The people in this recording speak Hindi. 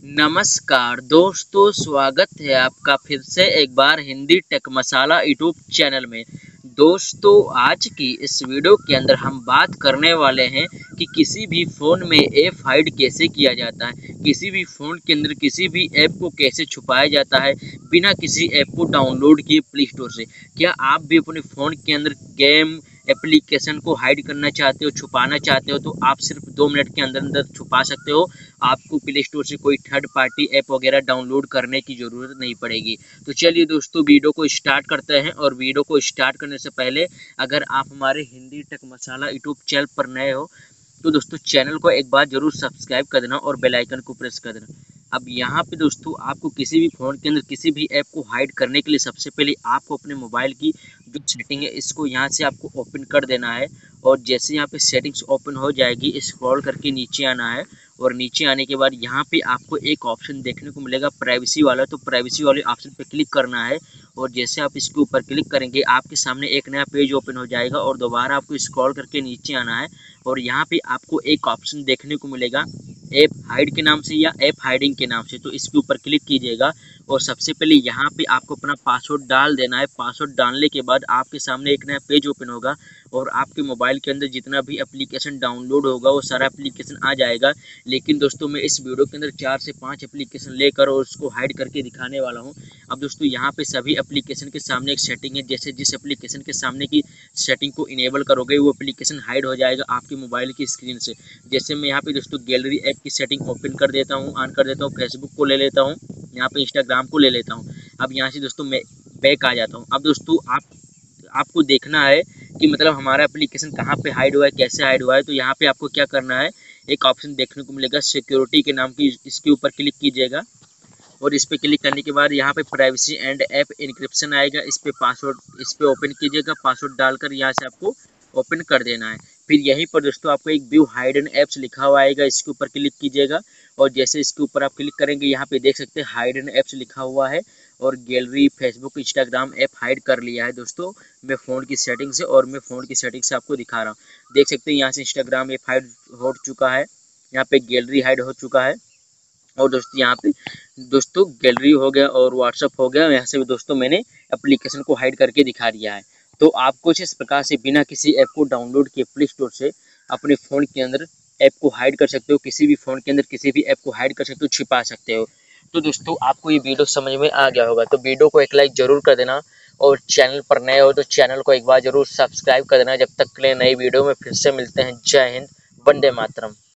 नमस्कार दोस्तों, स्वागत है आपका फिर से एक बार Hindi tech masala YouTube channel में। दोस्तों, आज की इस वीडियो के अंदर हम बात करने वाले हैं कि किसी भी फ़ोन में ऐप हाइड कैसे किया जाता है, किसी भी फ़ोन के अंदर किसी भी ऐप को कैसे छुपाया जाता है बिना किसी ऐप को डाउनलोड किए प्ले स्टोर से। क्या आप भी अपने फ़ोन के अंदर गेम एप्लीकेशन को हाइड करना चाहते हो, छुपाना चाहते हो, तो आप सिर्फ 2 मिनट के अंदर अंदर छुपा सकते हो। आपको प्ले स्टोर से कोई थर्ड पार्टी ऐप वगैरह डाउनलोड करने की ज़रूरत नहीं पड़ेगी। तो चलिए दोस्तों, वीडियो को स्टार्ट करते हैं। और वीडियो को स्टार्ट करने से पहले अगर आप हमारे Hindi tech masala YouTube channel पर नए हो तो दोस्तों चैनल को एक बार ज़रूर सब्सक्राइब कर देना और बेल आइकन को प्रेस कर देना। अब यहाँ पे दोस्तों आपको किसी भी फ़ोन के अंदर किसी भी ऐप को हाइड करने के लिए सबसे पहले आपको अपने मोबाइल की जो सेटिंग है इसको यहाँ से आपको ओपन कर देना है। और जैसे यहाँ पे सेटिंग्स ओपन हो जाएगी, स्क्रॉल करके नीचे आना है। और नीचे आने के बाद यहाँ पे आपको एक ऑप्शन देखने को मिलेगा प्राइवेसी वाला, तो प्राइवेसी वाले ऑप्शन पे क्लिक करना है। और जैसे आप इसके ऊपर क्लिक करेंगे आपके सामने एक नया पेज ओपन हो जाएगा और दोबारा आपको स्क्रॉल करके नीचे आना है। और यहाँ पे आपको एक ऑप्शन देखने को मिलेगा ऐप हाइड के नाम से या ऐप हाइडिंग के नाम से, तो इसके ऊपर क्लिक कीजिएगा। और सबसे पहले यहाँ पे आपको अपना पासवर्ड डाल देना है। पासवर्ड डालने के बाद आपके सामने एक नया पेज ओपन होगा और आपके मोबाइल के अंदर जितना भी एप्लीकेशन डाउनलोड होगा वो सारा एप्लीकेशन आ जाएगा। लेकिन दोस्तों मैं इस वीडियो के अंदर 4 से 5 एप्लीकेशन लेकर और उसको हाइड करके दिखाने वाला हूँ। अब दोस्तों यहाँ पे सभी एप्लीकेशन के सामने एक सेटिंग है, जैसे जिस एप्लीकेशन के सामने की सेटिंग को इनेबल करोगे वो एप्लीकेशन हाइड हो जाएगा आपके मोबाइल की स्क्रीन से। जैसे मैं यहाँ पे दोस्तों गैलरी ऐप की सेटिंग ओपन कर देता हूँ, ऑन कर देता हूँ, फेसबुक को ले लेता हूँ, यहाँ पे इंस्टाग्राम को ले लेता हूँ। अब यहाँ से दोस्तों मैं बैक आ जाता हूँ। अब दोस्तों आपको देखना है कि मतलब हमारा एप्लीकेशन कहाँ पे हाइड हुआ है, कैसे हाइड हुआ है। तो यहाँ पे आपको क्या करना है, एक ऑप्शन देखने को मिलेगा सिक्योरिटी के नाम की, इसके ऊपर क्लिक कीजिएगा। और इस पे क्लिक करने के बाद यहाँ पे प्राइवेसी एंड ऐप इनक्रिप्शन आएगा, इस पे पासवर्ड, इस पे ओपन कीजिएगा। पासवर्ड डालकर यहाँ से आपको ओपन कर देना है। फिर यहीं पर दोस्तों आपको एक व्यू हाइडन ऐप्स लिखा हुआ आएगा, इसके ऊपर क्लिक कीजिएगा। और जैसे इसके ऊपर आप क्लिक करेंगे यहाँ पे देख सकते हैं हाइडन ऐप्स लिखा हुआ है। और gallery, Facebook, Instagram app hide कर लिया है दोस्तों मैं फ़ोन की सेटिंग से। और मैं फ़ोन की सेटिंग से आपको दिखा रहा हूँ, देख सकते हैं यहाँ से इंस्टाग्राम ऐप हाइड हो चुका है, यहाँ पे गैलरी हाइड हो चुका है। और दोस्तों यहाँ पे दोस्तों गैलरी हो गया और व्हाट्सअप हो गया, यहाँ से भी दोस्तों मैंने एप्लीकेशन को हाइड करके दिखा दिया है। तो आप कुछ इस प्रकार से बिना किसी ऐप को डाउनलोड किए प्ले स्टोर से अपने फ़ोन के अंदर ऐप को हाइड कर सकते हो, किसी भी फ़ोन के अंदर किसी भी ऐप को हाइड कर सकते हो, छिपा सकते हो। तो दोस्तों आपको ये वीडियो समझ में आ गया होगा, तो वीडियो को एक लाइक ज़रूर कर देना। और चैनल पर नए हो तो चैनल को एक बार ज़रूर सब्सक्राइब कर देना। जब तक के लिए नई वीडियो में फिर से मिलते हैं। जय हिंद, वंदे मातरम।